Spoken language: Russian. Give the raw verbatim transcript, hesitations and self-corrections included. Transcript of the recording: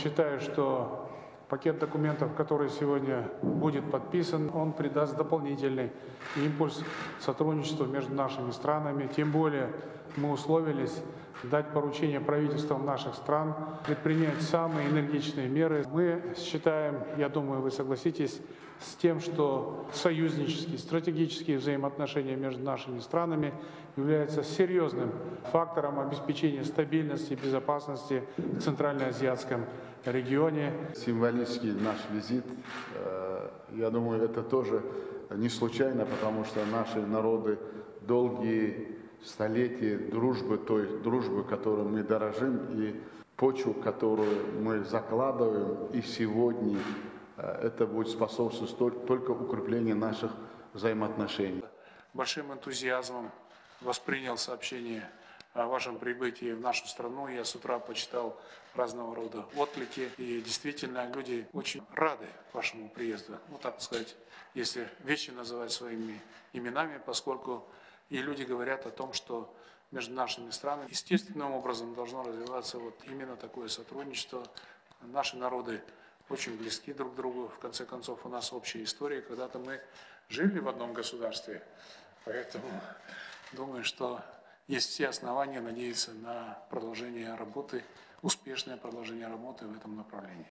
считаю, что пакет документов, который сегодня будет подписан, он придаст дополнительный импульс сотрудничеству между нашими странами. Тем более мы условились дать поручение правительствам наших стран предпринять самые энергичные меры. Мы считаем, я думаю, вы согласитесь, с тем, что союзнические, стратегические взаимоотношения между нашими странами являются серьезным фактором обеспечения стабильности и безопасности в Центральноазиатском регионе. Символический наш визит, я думаю, это тоже не случайно, потому что наши народы долгие столетия дружбы, той дружбы, которой мы дорожим, и почву, которую мы закладываем, и сегодня это будет способствовать только укреплению наших взаимоотношений. Большим энтузиазмом воспринял сообщение о вашем прибытии в нашу страну. Я с утра почитал разного рода отклики, и действительно люди очень рады вашему приезду. Ну, так сказать, если вещи называть своими именами, поскольку и люди говорят о том, что между нашими странами естественным образом должно развиваться вот именно такое сотрудничество. Наши народы очень близки друг к другу. В конце концов, у нас общая история. Когда-то мы жили в одном государстве, поэтому думаю, что есть все основания надеяться на продолжение работы, успешное продолжение работы в этом направлении.